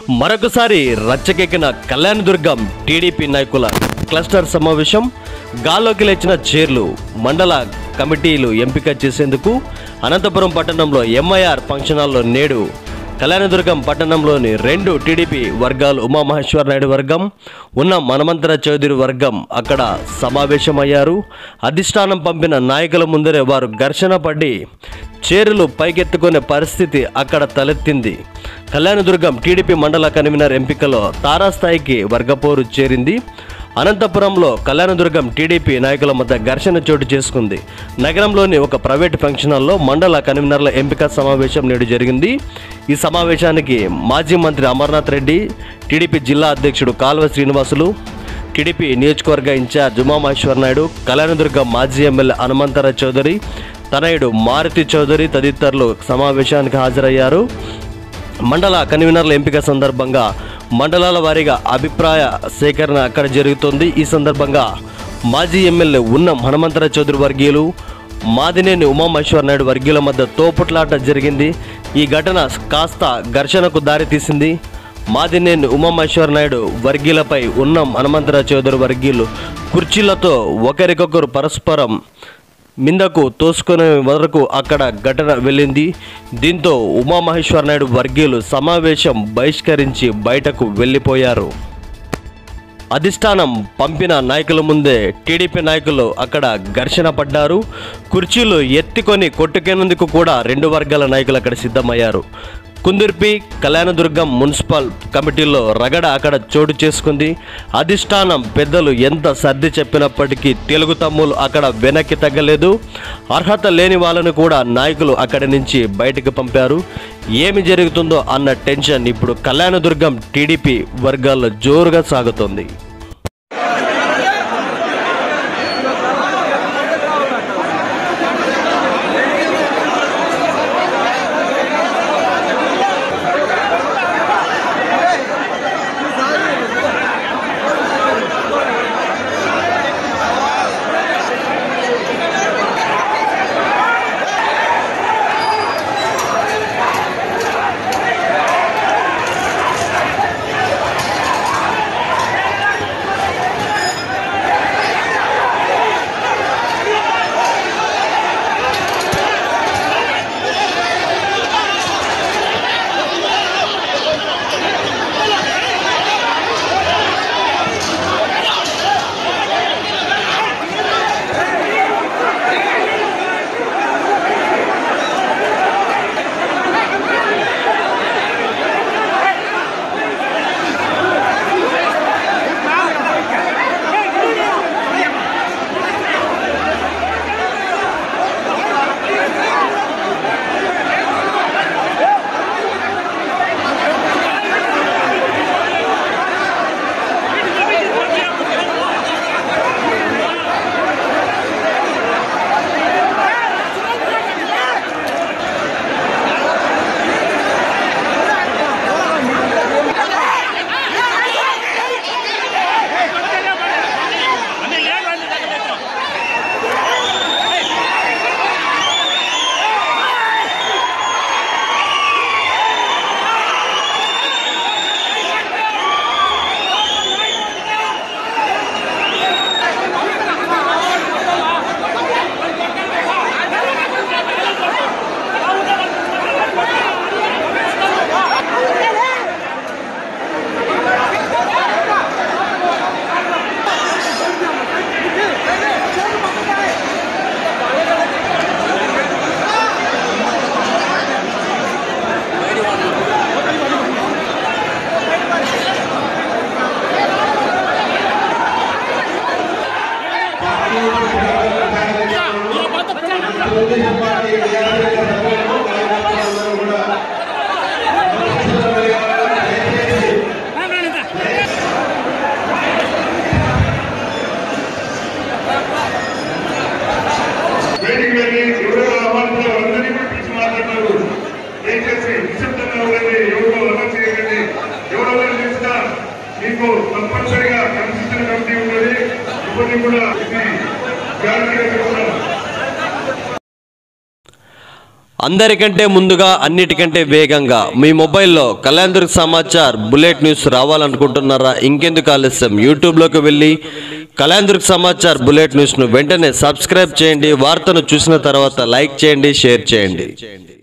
మరొకసారి రచ్చకెక్కిన కళ్యాణదుర్గం టీడీపీ నాయకుల క్లస్టర్ సమావేశం. గాల్లోకి లేచిన చైర్లు, మండల కమిటీలు ఎంపిక చేసేందుకు అనంతపురం పట్టణంలో ఎంఐఆర్ ఫంక్షన్ హాల్లో నేడు కళ్యాణదుర్గం పట్టణంలోని 2 టీడీపీ వర్గాలు, ఉమామహేశ్వర నాయుడు వర్గం, ఉన్నం హనుమంతర చౌదరి వర్గం అక్కడ సమావేశమయ్యారు. అధిష్టానం పంపిన నాయకుల ముందరే వారు ఘర్షణ పడి చైర్లు పైకెత్తుకునే పరిస్థితి అక్కడ తలెత్తింది. కళ్యాణదుర్గం టీడీపీ మండల కన్వీనర్ ఎంపికలో తారాస్థాయికి వర్గపోరు చేరింది. అనంతపురంలో కళ్యాణదుర్గం టీడీపీ నాయకుల మధ్య ఘర్షణ చోటు చేసుకుంది. నగరంలోని ఒక ప్రైవేట్ ఫంక్షన్ హాల్లో మండల కన్వీనర్ల ఎంపిక సమావేశం నేడు జరిగింది. ఈ సమావేశానికి మాజీ మంత్రి అమర్నాథ్ రెడ్డి, టీడీపీ జిల్లా అధ్యక్షుడు కాల్వ శ్రీనివాసులు, టీడీపీ నియోజకవర్గ ఇన్ఛార్జ్ ఉమామహేశ్వర నాయుడు, కళ్యాణదుర్గం మాజీ ఎమ్మెల్యే హనుమంతర చౌదరి తనయుడు మారుతి చౌదరి తదితరులు సమావేశానికి హాజరయ్యారు. మండల కన్వీనర్ల ఎంపిక సందర్భంగా మండలాల వారీగా అభిప్రాయ సేకరణ అక్కడ జరుగుతోంది. ఈ సందర్భంగా మాజీ ఎమ్మెల్యే ఉన్నం హనుమంతర చౌదరి వర్గీయులు, మాదినేని ఉమామహేశ్వర నాయుడు వర్గీయుల మధ్య తోపుట్లాట జరిగింది. ఈ ఘటన కాస్త ఘర్షణకు దారితీసింది. మాదినేని ఉమామహేశ్వర నాయుడు వర్గీయులపై ఉన్నం హనుమంతర చౌదరి వర్గీయులు కుర్చీలతో ఒకరికొకరు పరస్పరం మిందకు తోసుకునే వరకు అక్కడ ఘటన వెళ్ళింది. దీంతో ఉమామహేశ్వర నాయుడు వర్గీయులు సమావేశం బహిష్కరించి బయటకు వెళ్ళిపోయారు. అధిష్టానం పంపిన నాయకుల ముందే టీడీపీ నాయకులు అక్కడ ఘర్షణ పడ్డారు. కుర్చీలు ఎత్తుకొని కొట్టుకునేందుకు కూడా 2 వర్గాల నాయకులు అక్కడ సిద్ధమయ్యారు. కుందుర్పి, కళ్యాణదుర్గం మున్సిపల్ కమిటీలో రగడ అక్కడ చోటు చేసుకుంది. అధిష్టానం పెద్దలు ఎంత సర్ది చెప్పినప్పటికీ తెలుగు తమ్ములు అక్కడ వెనక్కి తగ్గలేదు. అర్హత లేని వాళ్ళను కూడా నాయకులు అక్కడి నుంచి బయటకు పంపారు. ఏమి జరుగుతుందో అన్న టెన్షన్ ఇప్పుడు కళ్యాణదుర్గం టీడీపీ వర్గాల్లో జోరుగా సాగుతోంది. అందరికంటే ముందుగా అన్నిటికంటే వేగంగా మీ మొబైల్లో కళ్యాణ్ దుర్గ్ సమాచార్ బులెట్ న్యూస్ రావాలనుకుంటున్నారా? ఇంకెందుకు ఆలస్యం, యూట్యూబ్లోకి వెళ్ళి కళ్యాణ్ దుర్గ్ సమాచార్ బులెట్ న్యూస్ను వెంటనే సబ్స్క్రైబ్ చేయండి. వార్తను చూసిన తర్వాత లైక్ చేయండి, షేర్ చేయండి.